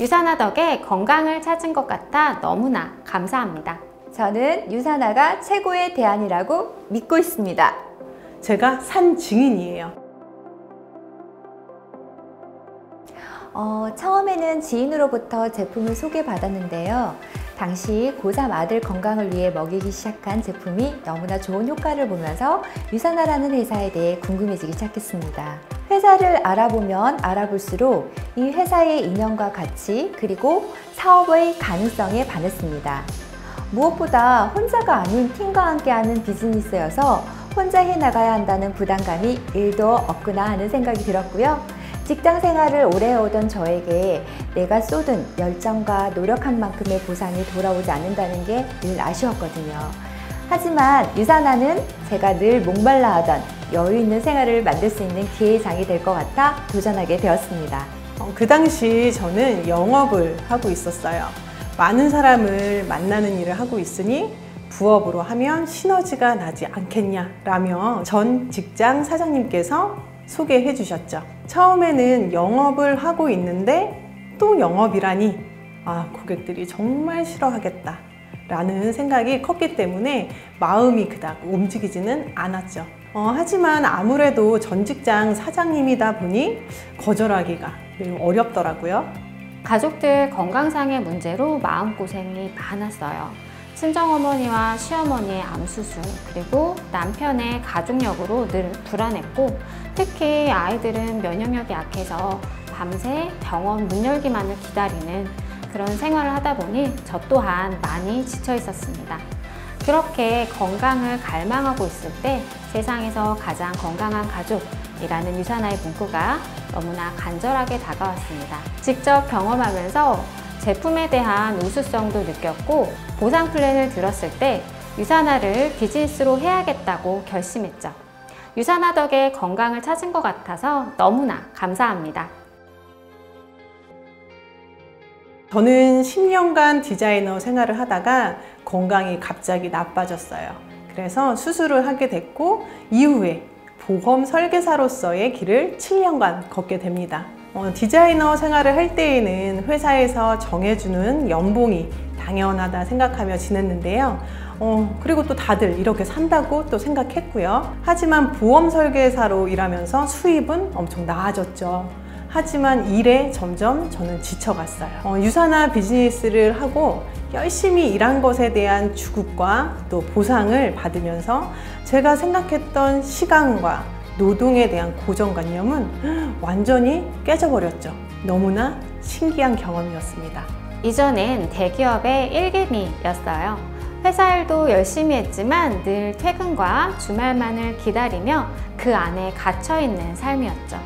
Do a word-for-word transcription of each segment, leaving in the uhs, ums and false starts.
유산화 덕에 건강을 찾은 것 같아 너무나 감사합니다. 저는 유산화가 최고의 대안이라고 믿고 있습니다. 제가 산 증인이에요. 어, 처음에는 지인으로부터 제품을 소개받았는데요. 당시 고삼 아들 건강을 위해 먹이기 시작한 제품이 너무나 좋은 효과를 보면서 유산화라는 회사에 대해 궁금해지기 시작했습니다. 회사를 알아보면 알아볼수록 이 회사의 이념과 가치 그리고 사업의 가능성에 반했습니다. 무엇보다 혼자가 아닌 팀과 함께하는 비즈니스여서 혼자 해나가야 한다는 부담감이 일도 없구나 하는 생각이 들었고요. 직장 생활을 오래 해오던 저에게 내가 쏟은 열정과 노력한 만큼의 보상이 돌아오지 않는다는 게 늘 아쉬웠거든요. 하지만 유산화는 제가 늘 목말라 하던 여유 있는 생활을 만들 수 있는 기회의 장이 될 것 같아 도전하게 되었습니다. 어, 그 당시 저는 영업을 하고 있었어요. 많은 사람을 만나는 일을 하고 있으니 부업으로 하면 시너지가 나지 않겠냐라며 전 직장 사장님께서 소개해 주셨죠. 처음에는 영업을 하고 있는데 또 영업이라니 아, 고객들이 정말 싫어하겠다 라는 생각이 컸기 때문에 마음이 그닥 움직이지는 않았죠. 어, 하지만 아무래도 전 직장 사장님이다 보니 거절하기가 매우 어렵더라고요. 가족들 건강상의 문제로 마음고생이 많았어요. 친정어머니와 시어머니의 암수술, 그리고 남편의 가족력으로 늘 불안했고, 특히 아이들은 면역력이 약해서 밤새 병원 문 열기만을 기다리는 그런 생활을 하다 보니 저 또한 많이 지쳐 있었습니다. 그렇게 건강을 갈망하고 있을 때 세상에서 가장 건강한 가족이라는 유산화의 문구가 너무나 간절하게 다가왔습니다. 직접 경험하면서 제품에 대한 우수성도 느꼈고, 보상 플랜을 들었을 때 유산화를 비즈니스로 해야겠다고 결심했죠. 유산화 덕에 건강을 찾은 것 같아서 너무나 감사합니다. 저는 십 년간 디자이너 생활을 하다가 건강이 갑자기 나빠졌어요. 그래서 수술을 하게 됐고 이후에 보험 설계사로서의 길을 칠 년간 걷게 됩니다. 어, 디자이너 생활을 할 때에는 회사에서 정해주는 연봉이 당연하다 생각하며 지냈는데요. 어, 그리고 또 다들 이렇게 산다고 또 생각했고요. 하지만 보험 설계사로 일하면서 수입은 엄청 나아졌죠. 하지만 일에 점점 저는 지쳐갔어요. 어, 유산화 비즈니스를 하고 열심히 일한 것에 대한 주급과 또 보상을 받으면서 제가 생각했던 시간과 노동에 대한 고정관념은 완전히 깨져버렸죠. 너무나 신기한 경험이었습니다. 이전엔 대기업의 일개미였어요. 회사 일도 열심히 했지만 늘 퇴근과 주말만을 기다리며 그 안에 갇혀있는 삶이었죠.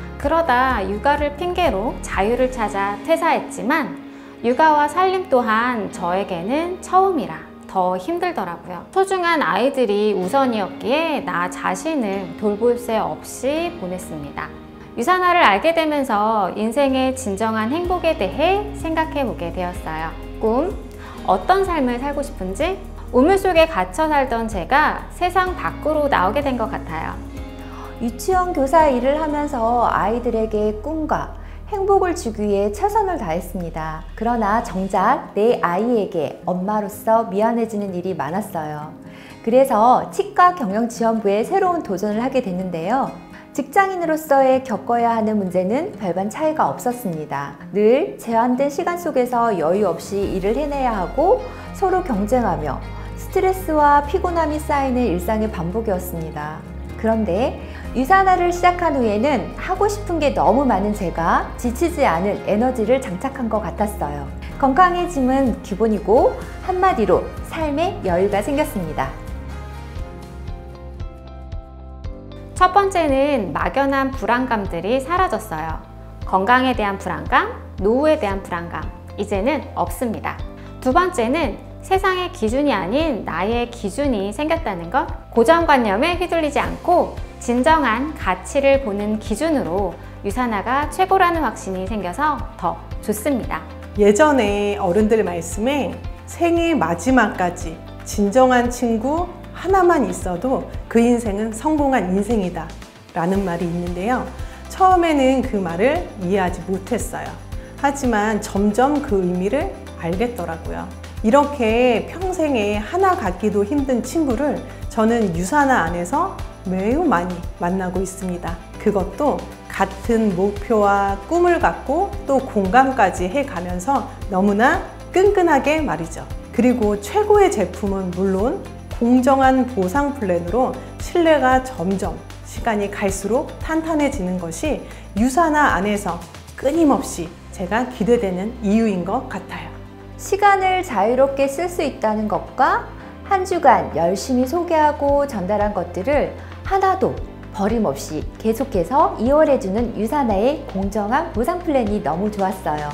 그러다 육아를 핑계로 자유를 찾아 퇴사했지만 육아와 살림 또한 저에게는 처음이라 더 힘들더라고요. 소중한 아이들이 우선이었기에 나 자신을 돌볼 새 없이 보냈습니다. 유산화를 알게 되면서 인생의 진정한 행복에 대해 생각해 보게 되었어요. 꿈, 어떤 삶을 살고 싶은지, 우물 속에 갇혀 살던 제가 세상 밖으로 나오게 된 것 같아요. 유치원 교사 일을 하면서 아이들에게 꿈과 행복을 주기 위해 최선을 다했습니다. 그러나 정작 내 아이에게 엄마로서 미안해지는 일이 많았어요. 그래서 치과경영지원부에 새로운 도전을 하게 됐는데요. 직장인으로서의 겪어야 하는 문제는 별반 차이가 없었습니다. 늘 제한된 시간 속에서 여유 없이 일을 해내야 하고 서로 경쟁하며 스트레스와 피곤함이 쌓이는 일상의 반복이었습니다. 그런데 유산화를 시작한 후에는 하고 싶은 게 너무 많은 제가 지치지 않은 에너지를 장착한 것 같았어요. 건강해짐은 기본이고 한마디로 삶에 여유가 생겼습니다. 첫 번째는 막연한 불안감들이 사라졌어요. 건강에 대한 불안감, 노후에 대한 불안감, 이제는 없습니다. 두 번째는 세상의 기준이 아닌 나의 기준이 생겼다는 것, 고정관념에 휘둘리지 않고 진정한 가치를 보는 기준으로 유산화가 최고라는 확신이 생겨서 더 좋습니다. 예전에 어른들 말씀에 생애 마지막까지 진정한 친구 하나만 있어도 그 인생은 성공한 인생이다 라는 말이 있는데요. 처음에는 그 말을 이해하지 못했어요. 하지만 점점 그 의미를 알겠더라고요. 이렇게 평생에 하나 갖기도 힘든 친구를 저는 유산화 안에서 매우 많이 만나고 있습니다. 그것도 같은 목표와 꿈을 갖고 또 공감까지 해가면서 너무나 끈끈하게 말이죠. 그리고 최고의 제품은 물론 공정한 보상 플랜으로 신뢰가 점점 시간이 갈수록 탄탄해지는 것이 유산화 안에서 끊임없이 제가 기대되는 이유인 것 같아요. 시간을 자유롭게 쓸 수 있다는 것과 한 주간 열심히 소개하고 전달한 것들을 하나도 버림없이 계속해서 이월해주는 유산화의 공정한 보상 플랜이 너무 좋았어요.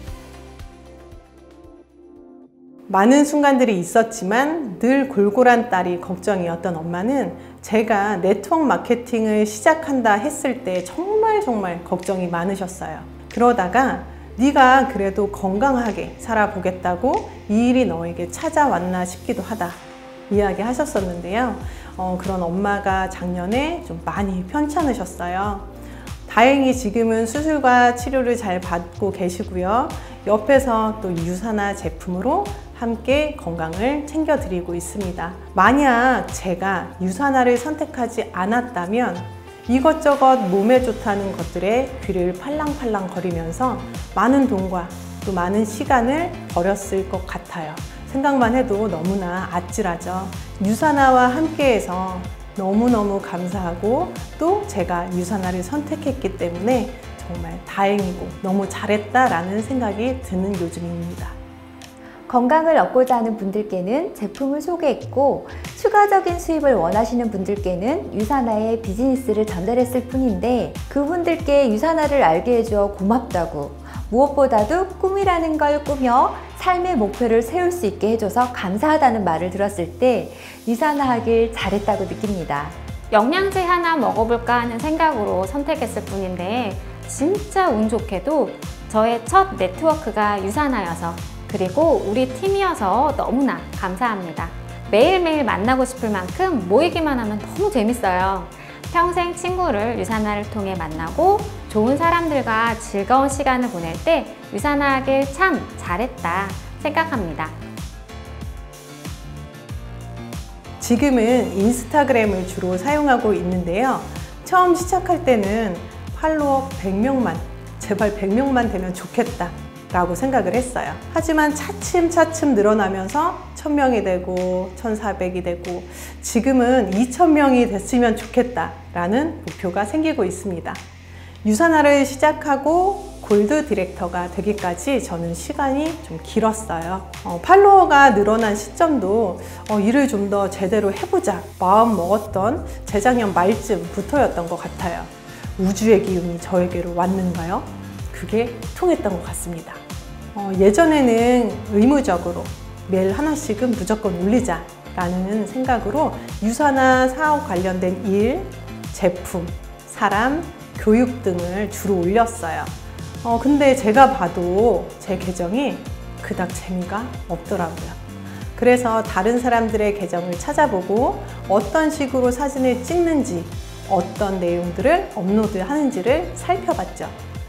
많은 순간들이 있었지만 늘 골골한 딸이 걱정이었던 엄마는 제가 네트워크 마케팅을 시작한다 했을 때 정말 정말 걱정이 많으셨어요. 그러다가 네가 그래도 건강하게 살아보겠다고 이 일이 너에게 찾아왔나 싶기도 하다 이야기 하셨었는데요. 어, 그런 엄마가 작년에 좀 많이 편찮으셨어요. 다행히 지금은 수술과 치료를 잘 받고 계시고요. 옆에서 또 유산화 제품으로 함께 건강을 챙겨드리고 있습니다. 만약 제가 유산화를 선택하지 않았다면 이것저것 몸에 좋다는 것들에 귀를 팔랑팔랑 거리면서 많은 돈과 또 많은 시간을 버렸을 것 같아요. 생각만 해도 너무나 아찔하죠. 유산화와 함께해서 너무너무 감사하고 또 제가 유산화를 선택했기 때문에 정말 다행이고 너무 잘했다라는 생각이 드는 요즘입니다. 건강을 얻고자 하는 분들께는 제품을 소개했고 추가적인 수입을 원하시는 분들께는 유산화의 비즈니스를 전달했을 뿐인데 그분들께 유산화를 알게 해줘 고맙다고 무엇보다도 꿈이라는 걸 꾸며 삶의 목표를 세울 수 있게 해줘서 감사하다는 말을 들었을 때 유산화하길 잘했다고 느낍니다. 영양제 하나 먹어볼까 하는 생각으로 선택했을 뿐인데 진짜 운 좋게도 저의 첫 네트워크가 유산화여서 그리고 우리 팀이어서 너무나 감사합니다. 매일매일 만나고 싶을 만큼 모이기만 하면 너무 재밌어요. 평생 친구를 유산화를 통해 만나고 좋은 사람들과 즐거운 시간을 보낼 때 유산화하길 참 잘했다 생각합니다. 지금은 인스타그램을 주로 사용하고 있는데요. 처음 시작할 때는 팔로워 백 명만, 제발 백 명만 되면 좋겠다 라고 생각을 했어요. 하지만 차츰차츰 늘어나면서 천 명이 되고 천사백이 되고 지금은 이천 명이 됐으면 좋겠다 라는 목표가 생기고 있습니다. 유산화를 시작하고 골드 디렉터가 되기까지 저는 시간이 좀 길었어요. 어, 팔로워가 늘어난 시점도 어, 일을 좀 더 제대로 해보자 마음 먹었던 재작년 말쯤부터였던 것 같아요. 우주의 기운이 저에게로 왔는가요? 그게 통했던 것 같습니다. 어, 예전에는 의무적으로 매일 하나씩은 무조건 올리자 라는 생각으로 유산화 사업 관련된 일, 제품, 사람, 교육 등을 주로 올렸어요. 어, 근데 제가 봐도 제 계정이 그닥 재미가 없더라고요. 그래서 다른 사람들의 계정을 찾아보고 어떤 식으로 사진을 찍는지 어떤 내용들을 업로드 하는지를 살펴봤죠.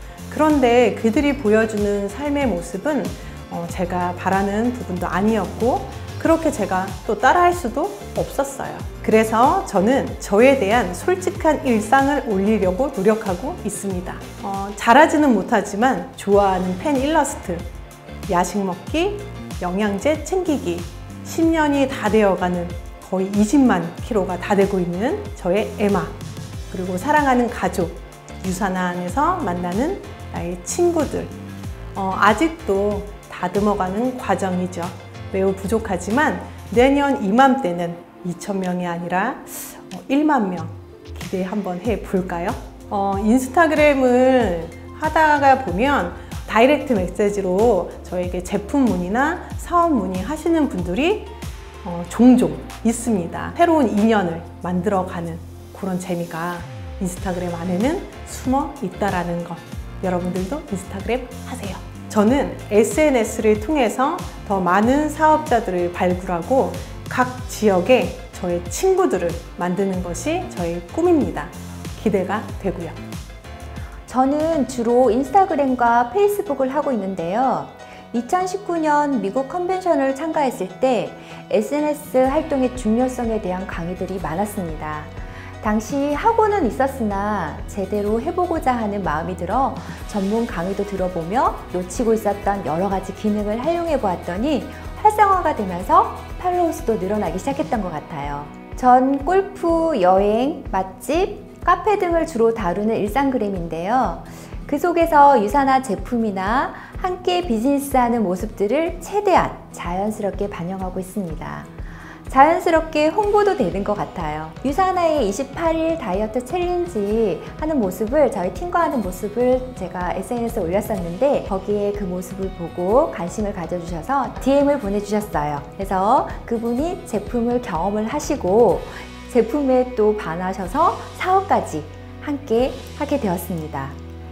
그런데 그들이 보여주는 삶의 모습은 어, 제가 바라는 부분도 아니었고 그렇게 제가 또 따라할 수도 없었어요. 그래서 저는 저에 대한 솔직한 일상을 올리려고 노력하고 있습니다. 어, 잘하지는 못하지만 좋아하는 펜 일러스트, 야식 먹기, 영양제 챙기기, 십 년이 다 되어가는 거의 이십만 킬로가 다 되고 있는 저의 에마, 그리고 사랑하는 가족, 유산화 안에서 만나는 나의 친구들, 어, 아직도 다듬어가는 과정이죠. 매우 부족하지만 내년 이맘때는 이천 명이 아니라 일만 명 기대 한번 해볼까요? 어, 인스타그램을 하다가 보면 다이렉트 메시지로 저에게 제품 문의나 사업 문의 하시는 분들이 어, 종종 있습니다. 새로운 인연을 만들어가는 그런 재미가 인스타그램 안에는 숨어 있다라는 것, 여러분들도 인스타그램 하세요. 저는 에스엔에스를 통해서 더 많은 사업자들을 발굴하고 각 지역에 저의 친구들을 만드는 것이 저의 꿈입니다. 기대가 되고요. 저는 주로 인스타그램과 페이스북을 하고 있는데요. 이천십구 년 미국 컨벤션을 참가했을 때 에스엔에스 활동의 중요성에 대한 강의들이 많았습니다. 당시 학원은 있었으나 제대로 해보고자 하는 마음이 들어 전문 강의도 들어보며 놓치고 있었던 여러 가지 기능을 활용해 보았더니 활성화가 되면서 팔로우 수도 늘어나기 시작했던 것 같아요. 전 골프, 여행, 맛집, 카페 등을 주로 다루는 일상그램인데요. 그 속에서 유사나 제품이나 함께 비즈니스하는 모습들을 최대한 자연스럽게 반영하고 있습니다. 자연스럽게 홍보도 되는 것 같아요. 유사나의 이십팔 일 다이어트 챌린지 하는 모습을, 저희 팀과 하는 모습을 제가 에스엔에스에 올렸었는데 거기에 그 모습을 보고 관심을 가져주셔서 디엠을 보내주셨어요. 그래서 그분이 제품을 경험을 하시고 제품에 또 반하셔서 사업까지 함께 하게 되었습니다.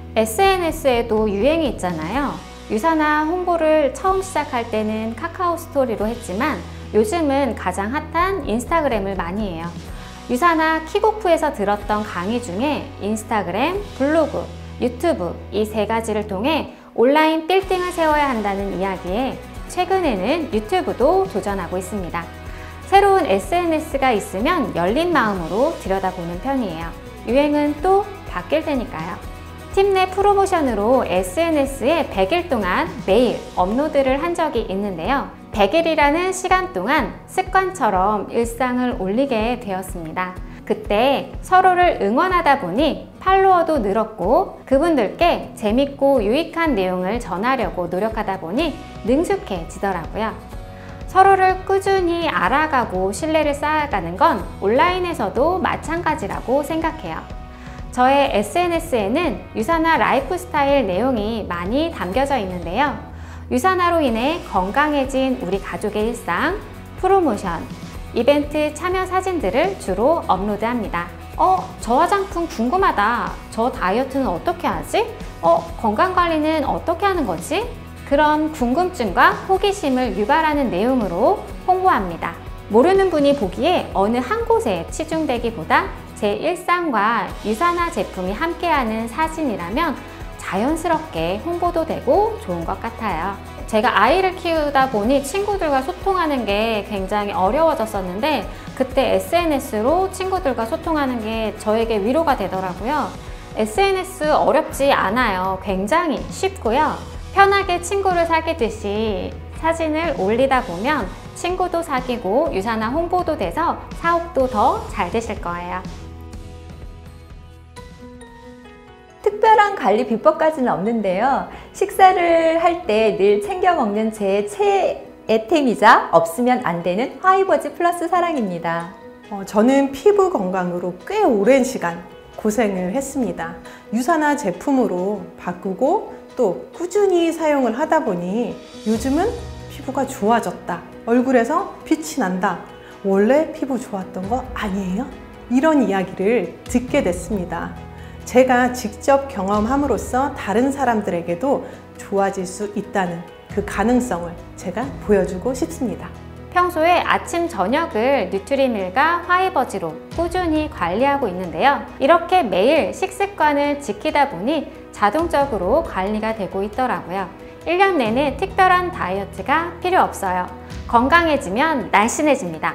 에스엔에스에도 유행이 있잖아요. 유사나 홍보를 처음 시작할 때는 카카오 스토리로 했지만 요즘은 가장 핫한 인스타그램을 많이 해요. 유사나 킥오프에서 들었던 강의 중에 인스타그램, 블로그, 유튜브 이 세 가지를 통해 온라인 빌딩을 세워야 한다는 이야기에 최근에는 유튜브도 도전하고 있습니다. 새로운 에스엔에스가 있으면 열린 마음으로 들여다보는 편이에요. 유행은 또 바뀔 테니까요. 팀 내 프로모션으로 에스엔에스에 백 일 동안 매일 업로드를 한 적이 있는데요. 백 일이라는 시간 동안 습관처럼 일상을 올리게 되었습니다. 그때 서로를 응원하다 보니 팔로워도 늘었고 그분들께 재밌고 유익한 내용을 전하려고 노력하다 보니 능숙해지더라고요. 서로를 꾸준히 알아가고 신뢰를 쌓아가는 건 온라인에서도 마찬가지라고 생각해요. 저의 에스엔에스에는 유사나 라이프스타일 내용이 많이 담겨져 있는데요. 유사나로 인해 건강해진 우리 가족의 일상, 프로모션, 이벤트 참여 사진들을 주로 업로드합니다. 어, 저 화장품 궁금하다. 저 다이어트는 어떻게 하지? 어, 건강관리는 어떻게 하는 거지? 그런 궁금증과 호기심을 유발하는 내용으로 홍보합니다. 모르는 분이 보기에 어느 한 곳에 치중되기보다 제 일상과 유사나 제품이 함께하는 사진이라면 자연스럽게 홍보도 되고 좋은 것 같아요. 제가 아이를 키우다 보니 친구들과 소통하는 게 굉장히 어려워졌었는데 그때 에스엔에스로 친구들과 소통하는 게 저에게 위로가 되더라고요. 에스엔에스 어렵지 않아요. 굉장히 쉽고요. 편하게 친구를 사귀듯이 사진을 올리다 보면 친구도 사귀고 유사나 홍보도 돼서 사업도 더 잘 되실 거예요. 특별한 관리 비법까지는 없는데요. 식사를 할 때 늘 챙겨 먹는 제 최애템이자 없으면 안 되는 화이버즈 플러스 사랑입니다. 어, 저는 피부 건강으로 꽤 오랜 시간 고생을 했습니다. 유사나 제품으로 바꾸고 또 꾸준히 사용을 하다 보니 요즘은 피부가 좋아졌다. 얼굴에서 빛이 난다. 원래 피부 좋았던 거 아니에요? 이런 이야기를 듣게 됐습니다. 제가 직접 경험함으로써 다른 사람들에게도 좋아질 수 있다는 그 가능성을 제가 보여주고 싶습니다. 평소에 아침, 저녁을 뉴트리밀과 화이버즈로 꾸준히 관리하고 있는데요. 이렇게 매일 식습관을 지키다 보니 자동적으로 관리가 되고 있더라고요. 일 년 내내 특별한 다이어트가 필요 없어요. 건강해지면 날씬해집니다.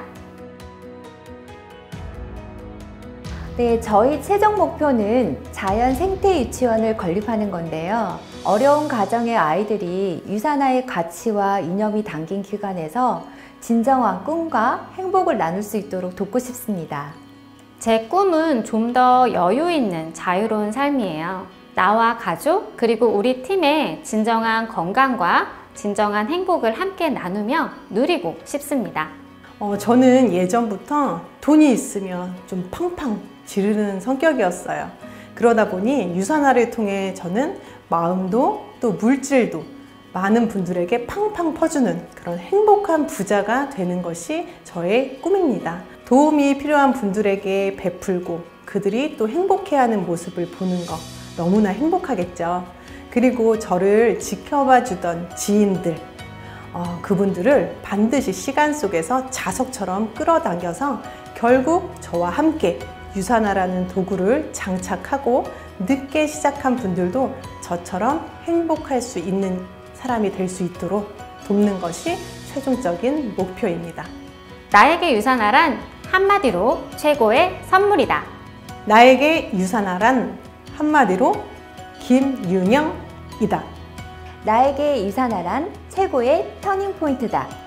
네, 저희 최종 목표는 자연 생태 유치원을 건립하는 건데요. 어려운 가정의 아이들이 유사나의 가치와 이념이 담긴 기관에서 진정한 꿈과 행복을 나눌 수 있도록 돕고 싶습니다. 제 꿈은 좀 더 여유 있는 자유로운 삶이에요. 나와 가족 그리고 우리 팀의 진정한 건강과 진정한 행복을 함께 나누며 누리고 싶습니다. 어, 저는 예전부터 돈이 있으면 좀 팡팡 지르는 성격이었어요. 그러다 보니 유사나를 통해 저는 마음도 또 물질도 많은 분들에게 팡팡 퍼주는 그런 행복한 부자가 되는 것이 저의 꿈입니다. 도움이 필요한 분들에게 베풀고 그들이 또 행복해하는 모습을 보는 것 너무나 행복하겠죠. 그리고 저를 지켜봐 주던 지인들, 어, 그분들을 반드시 시간 속에서 자석처럼 끌어당겨서 결국 저와 함께 유산화라는 도구를 장착하고 늦게 시작한 분들도 저처럼 행복할 수 있는 사람이 될 수 있도록 돕는 것이 최종적인 목표입니다. 나에게 유산화란 한마디로 최고의 선물이다. 나에게 유산화란 한마디로 김윤영이다. 나에게 유산화란 최고의 터닝 포인트다.